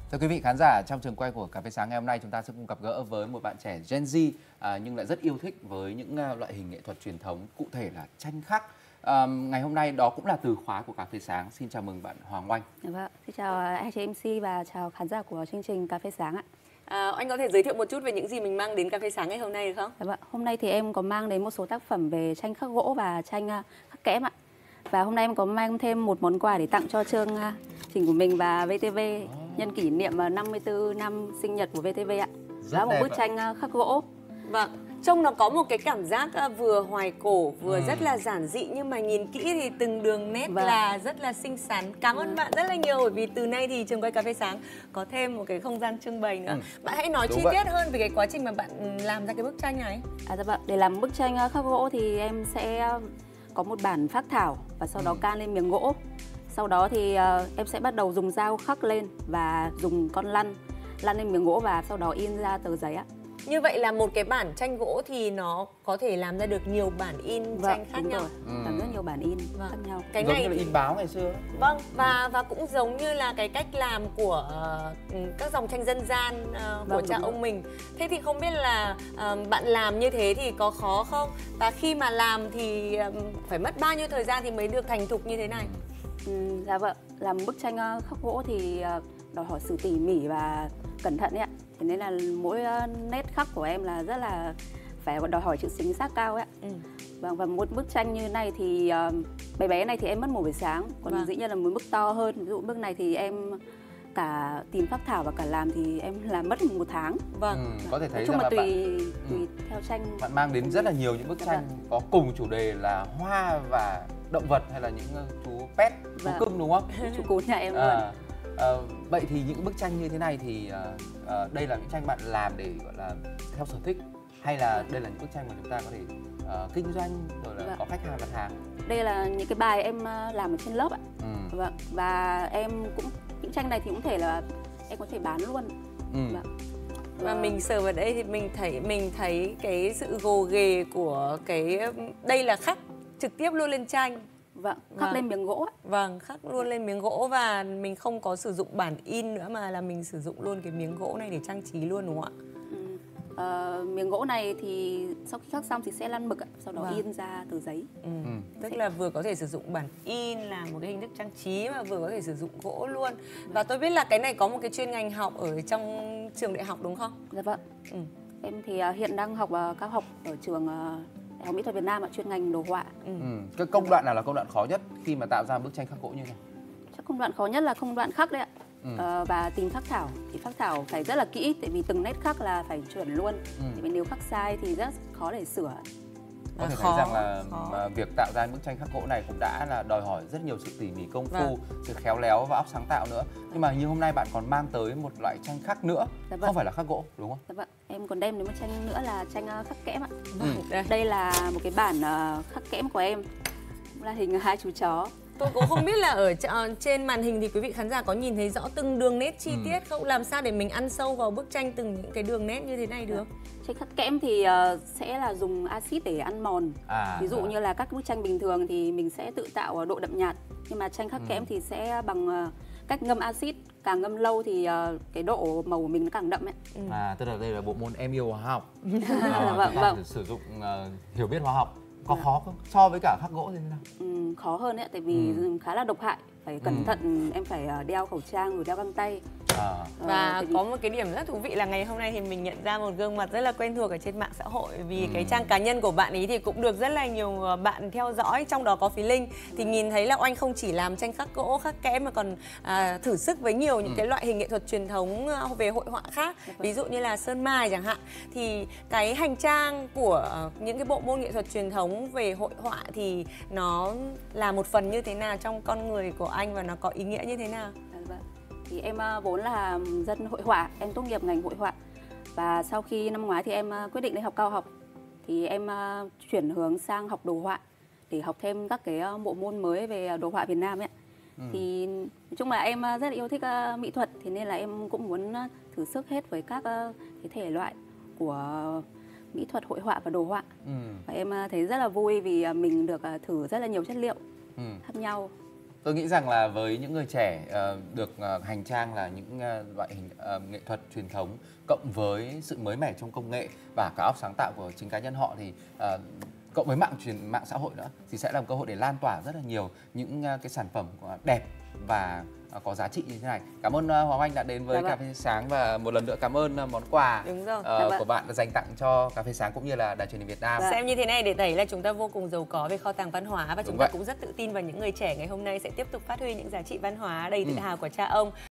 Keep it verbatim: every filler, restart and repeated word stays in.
Thưa quý vị khán giả, trong trường quay của Cà phê sáng ngày hôm nay chúng ta sẽ cùng gặp gỡ với một bạn trẻ Gen Z à, nhưng lại rất yêu thích với những uh, loại hình nghệ thuật truyền thống, cụ thể là tranh khắc. À, ngày hôm nay đó cũng là từ khóa của Cà phê sáng. Xin chào mừng bạn Hoàng Oanh. Vâng, xin chào hai chị em xê và chào khán giả của chương trình Cà phê sáng ạ. À, anh có thể giới thiệu một chút về những gì mình mang đến Cà phê sáng ngày hôm nay được không? Dạ vâng, hôm nay thì em có mang đến một số tác phẩm về tranh khắc gỗ và tranh khắc kẽm ạ. Và hôm nay em có mang thêm một món quà để tặng cho chương trình của mình và vê tê vê oh. nhân kỷ niệm năm mươi tư năm sinh nhật của vê tê vê ạ. Đó là một bức tranh khắc gỗ. Vâng, trông nó có một cái cảm giác vừa hoài cổ, vừa ừ. rất là giản dị, nhưng mà nhìn kỹ thì từng đường nét vâng. là rất là xinh xắn. Cảm ơn ừ. bạn rất là nhiều, bởi vì từ nay thì trường quay Cà phê sáng có thêm một cái không gian trưng bày nữa. Ừ. Bạn hãy nói Đúng chi vậy. tiết hơn về cái quá trình mà bạn làm ra cái bức tranh này. À, dạ vâng, để làm bức tranh khắc gỗ thì em sẽ có một bản phác thảo và sau đó ừ. can lên miếng gỗ. Sau đó thì uh, em sẽ bắt đầu dùng dao khắc lên và dùng con lăn lăn lên miếng gỗ và sau đó in ra tờ giấy ạ. Như vậy là một cái bản tranh gỗ thì nó có thể làm ra được nhiều bản in vâng, tranh khác nhau. Ừ. Làm rất nhiều bản in vâng. khác nhau. Cái giống này như là in báo ngày xưa. Vâng, và và cũng giống như là cái cách làm của uh, các dòng tranh dân gian uh, vâng, của cha ông rồi. mình. Thế thì không biết là uh, bạn làm như thế thì có khó không? Và khi mà làm thì uh, phải mất bao nhiêu thời gian thì mới được thành thục như thế này? Ừ, dạ vâng, làm bức tranh khắc gỗ thì uh, đòi hỏi sự tỉ mỉ và cẩn thận ấy ạ. Thế nên là mỗi nét khắc của em là rất là phải đòi hỏi sự chính xác cao ấy ạ. Ừ. Và, và một bức tranh như này thì uh, bé bé này thì em mất một buổi sáng, còn vâng. dĩ nhiên là một bức to hơn, ví dụ bức này thì em cả tìm phác thảo và cả làm thì em làm mất một tháng. Vâng. Ừ, có thể thấy nói chung rằng là là tùy bạn, tùy ừ. theo tranh. Bạn mang đến rất là nhiều những bức tranh vâng. có cùng chủ đề là hoa và động vật hay là những chú pet, chú vâng. cưng đúng không? Chú cún nhà em à. luôn. À, vậy thì những bức tranh như thế này thì uh, uh, đây là những tranh bạn làm để gọi là theo sở thích hay là đây là những bức tranh mà chúng ta có thể uh, kinh doanh rồi là vâng. có khách hàng đặt hàng? Đây là những cái bài em làm ở trên lớp ạ. Ừ. Vâng. Và em cũng những tranh này thì cũng thể là em có thể bán luôn. Ừ. Vâng. Và mình sờ vào đây thì mình thấy mình thấy cái sự gồ ghề của cái đây là khắc trực tiếp luôn lên tranh. Vâng, khắc vâng. lên miếng gỗ. Vâng, khắc luôn lên miếng gỗ và mình không có sử dụng bản in nữa mà là mình sử dụng luôn cái miếng gỗ này để trang trí luôn đúng không ạ? Ừ. À, miếng gỗ này thì sau khi khắc xong thì sẽ lăn mực, sau đó vâng. in ra tờ giấy. Ừ. Ừ. Tức là vừa có thể sử dụng bản in là một cái hình thức trang trí mà vừa có thể sử dụng gỗ luôn. Và tôi biết là cái này có một cái chuyên ngành học ở trong trường đại học đúng không? Dạ vâng. Ừ. Em thì uh, hiện đang học uh, cao học ở trường uh, Đại học Mỹ thuật Việt Nam ạ, chuyên ngành đồ họa. Ừ. Ừ. Cái công đoạn nào là công đoạn khó nhất khi mà tạo ra bức tranh khắc gỗ như này? Chắc công đoạn khó nhất là công đoạn khắc đấy ạ. Ừ. Ờ, và tìm phác thảo thì phác thảo phải rất là kỹ, tại vì từng nét khắc là phải chuẩn luôn. Ừ. Vì nếu khắc sai thì rất khó để sửa. Có thể khó, thấy rằng là khó. Việc tạo ra bức tranh khắc gỗ này cũng đã là đòi hỏi rất nhiều sự tỉ mỉ công phu, vâng. sự khéo léo và óc sáng tạo nữa. Nhưng mà như hôm nay bạn còn mang tới một loại tranh khắc nữa, dạ vâng. không phải là khắc gỗ đúng không? Dạ vâng. Em còn đem đến một tranh nữa là tranh khắc kẽm ạ. Ừ. Đây. Đây là một cái bản khắc kẽm của em, là hình hai chú chó. Tôi cũng không biết là ở trên màn hình thì quý vị khán giả có nhìn thấy rõ từng đường nét chi tiết không? Làm sao để mình ăn sâu vào bức tranh từng những cái đường nét như thế này được? Tranh khắc kẽm thì uh, sẽ là dùng axit để ăn mòn. À, ví dụ à. như là các bức tranh bình thường thì mình sẽ tự tạo độ đậm nhạt. Nhưng mà tranh khắc ừ. kẽm thì sẽ bằng uh, cách ngâm axit. Càng ngâm lâu thì uh, cái độ màu của mình nó càng đậm ấy. Ừ. À, tức là đây là bộ môn em yêu hóa học. à, vâng, vâng. Sử dụng uh, hiểu biết hóa học. Có à. khó không? So với cả khắc gỗ thì thế nào? Ừ, khó hơn đấy, tại vì ừ. khá là độc hại. Phải cẩn ừ. thận, em phải đeo khẩu trang rồi đeo găng tay. À. Và vì... có một cái điểm rất thú vị là ngày hôm nay thì mình nhận ra một gương mặt rất là quen thuộc ở trên mạng xã hội. Vì ừ. cái trang cá nhân của bạn ấy thì cũng được rất là nhiều bạn theo dõi, trong đó có Phí Linh. Thì nhìn thấy là Oanh không chỉ làm tranh khắc gỗ, khắc kẽm mà còn à, thử sức với nhiều những ừ. cái loại hình nghệ thuật truyền thống về hội họa khác. Ví dụ như là sơn mài chẳng hạn. Thì cái hành trang của những cái bộ môn nghệ thuật truyền thống về hội họa thì nó là một phần như thế nào trong con người của anh và nó có ý nghĩa như thế nào? Thì em vốn là dân hội họa, em tốt nghiệp ngành hội họa. Và sau khi năm ngoái thì em quyết định đi học cao học. Thì em chuyển hướng sang học đồ họa để học thêm các cái bộ môn mới về đồ họa Việt Nam ấy. Ừ. Thì nói chung là em rất là yêu thích mỹ thuật, thế nên là em cũng muốn thử sức hết với các cái thể loại của mỹ thuật, hội họa và đồ họa. Ừ. Và em thấy rất là vui vì mình được thử rất là nhiều chất liệu ừ. khác nhau. Tôi nghĩ rằng là với những người trẻ uh, được uh, hành trang là những uh, loại hình uh, nghệ thuật truyền thống cộng với sự mới mẻ trong công nghệ và cả óc sáng tạo của chính cá nhân họ thì uh, cộng với mạng truyền mạng xã hội nữa thì sẽ là một cơ hội để lan tỏa rất là nhiều những uh, cái sản phẩm đẹp và uh, có giá trị như thế này. Cảm ơn uh, Hoàng Oanh đã đến với Dạ Cà phê Sáng và một lần nữa cảm ơn uh, món quà Đúng rồi. uh, Dạ của bạn đã dành tặng cho Cà phê Sáng cũng như là Đài Truyền hình Việt Nam. Dạ. Xem như thế này để thấy là chúng ta vô cùng giàu có về kho tàng văn hóa và Đúng chúng vậy. ta cũng rất tự tin vào những người trẻ ngày hôm nay sẽ tiếp tục phát huy những giá trị văn hóa đầy tự Ừ. hào của cha ông.